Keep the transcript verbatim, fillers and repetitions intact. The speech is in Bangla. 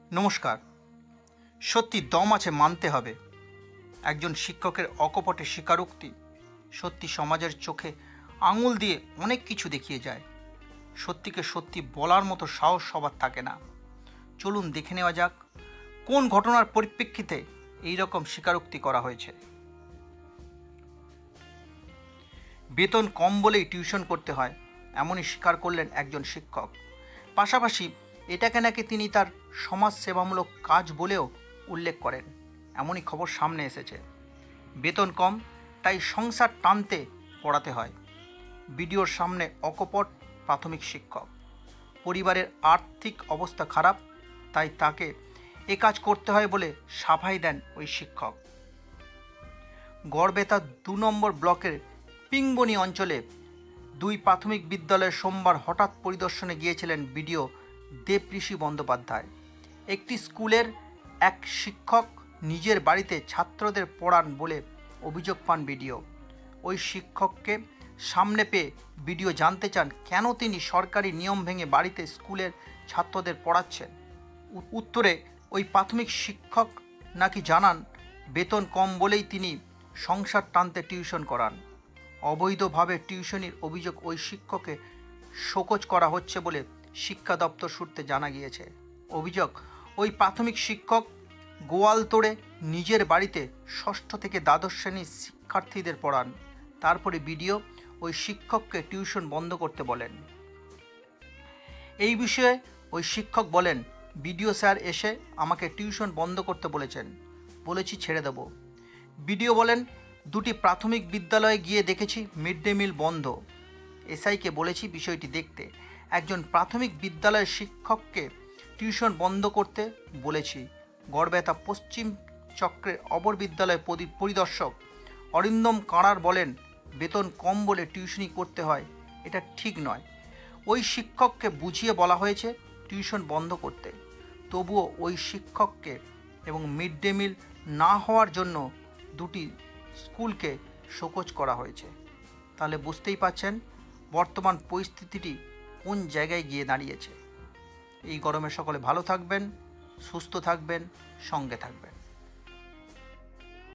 নমস্কার। সত্যি দম আছে মানতে হবে, একজন শিক্ষকের অকপটে স্বীকারোক্তি সত্যি সমাজের চোখে আঙুল দিয়ে অনেক কিছু দেখিয়ে যায়। সত্যিকে সত্যি বলার মতো সাহস সবার থাকে না। চলুন দেখে নেওয়া যাক কোন ঘটনার পরিপ্রেক্ষিতে এই রকম স্বীকারোক্তি করা হয়েছে। বেতন কম বলেই টিউশন করতে হয়, এমনই স্বীকার করলেন একজন শিক্ষক। পাশাপাশি এটাকে নাকি তিনি তার সমাজ সেবামূলক কাজ বলেও উল্লেখ করেন। এমনই খবর সামনে এসেছে। বেতন কম তাই সংসার টানতে পড়াতে হয়। ভিডিওর সামনে অকপট প্রাথমিক শিক্ষক। পরিবারের আর্থিক অবস্থা খারাপ, তাই তাকে এ কাজ করতে হয় বলে সাফাই দেন ওই শিক্ষক। গড়বেতা দু নম্বর ব্লকের পিংবনি অঞ্চলে দুই প্রাথমিক বিদ্যালয়ে সোমবার হঠাৎ পরিদর্শনে গিয়েছিলেন বিডিও দেবঋষি বন্দ্যোপাধ্যায়। একটি স্কুলের এক শিক্ষক নিজের বাড়িতে ছাত্রদের পড়ান বলে অভিযোগ পান বিডিও। ওই শিক্ষককে সামনে পেয়ে বিডিও জানতে চান কেন তিনি সরকারি নিয়ম ভেঙে বাড়িতে স্কুলের ছাত্রদের পড়াচ্ছেন। উত্তরে ওই প্রাথমিক শিক্ষক নাকি জানান বেতন কম বলেই তিনি সংসার টানতে টিউশন করান। অবৈধভাবে টিউশনির অভিযোগ ওই শিক্ষককে শোকজ করা হচ্ছে বলে শিক্ষা দপ্তর সূত্রে জানা গিয়েছে। অভিযোগ, ওই প্রাথমিক শিক্ষক গোয়ালতোড়ে নিজের বাড়িতে ষষ্ঠ থেকে দ্বাদশ শ্রেণীর শিক্ষার্থীদের পড়ান। তারপরে বিডিও ওই শিক্ষককে টিউশন বন্ধ করতে বলেন। এই বিষয়ে ওই শিক্ষক বলেন, বিডিও স্যার এসে আমাকে টিউশন বন্ধ করতে বলেছেন, বলেছি ছেড়ে দেব। বিডিও বলেন, দুটি প্রাথমিক বিদ্যালয়ে গিয়ে দেখেছি মিড ডে মিল বন্ধ। এসআইকে বলেছি বিষয়টি দেখতে। একজন প্রাথমিক বিদ্যালয়ের শিক্ষককে টিউশন বন্ধ করতে বলেছি। গড়বেতা পশ্চিম চক্রের অপর বিদ্যালয় পরিদর্শক অরিন্দম কাঁড়ার বলেন, বেতন কম বলে টিউশনি করতে হয়, এটা ঠিক নয়। ওই শিক্ষককে বুঝিয়ে বলা হয়েছে টিউশন বন্ধ করতে, তবুও ওই শিক্ষককে এবং মিড ডে মিল না হওয়ার জন্য দুটি স্কুলকে শোকজ করা হয়েছে। তাহলে বুঝতেই পারছেন বর্তমান পরিস্থিতিটি কোন জায়গায় গিয়ে দাঁড়িয়েছে। এই গরমে সকলে ভালো থাকবেন, সুস্থ থাকবেন, সঙ্গে থাকবেন।